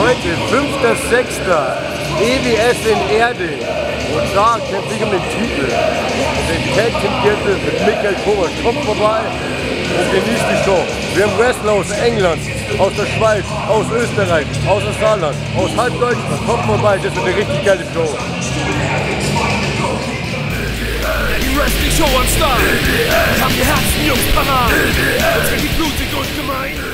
Heute, 5.6. EWS in Erde. Und da kämpft sich um den Titel. Und den Tag Team Gürtel mit Michael Kovac. Kommt vorbei und genießt die Show. Wir haben Wrestler aus England, aus der Schweiz, aus Österreich, aus dem Saarland, aus halb Deutschland. Kommt vorbei, das wird eine richtig geile Show. Die Wrestling Show am Start. Haben die Herzen, Jungs, parat. Uns geht die blutig und gemein.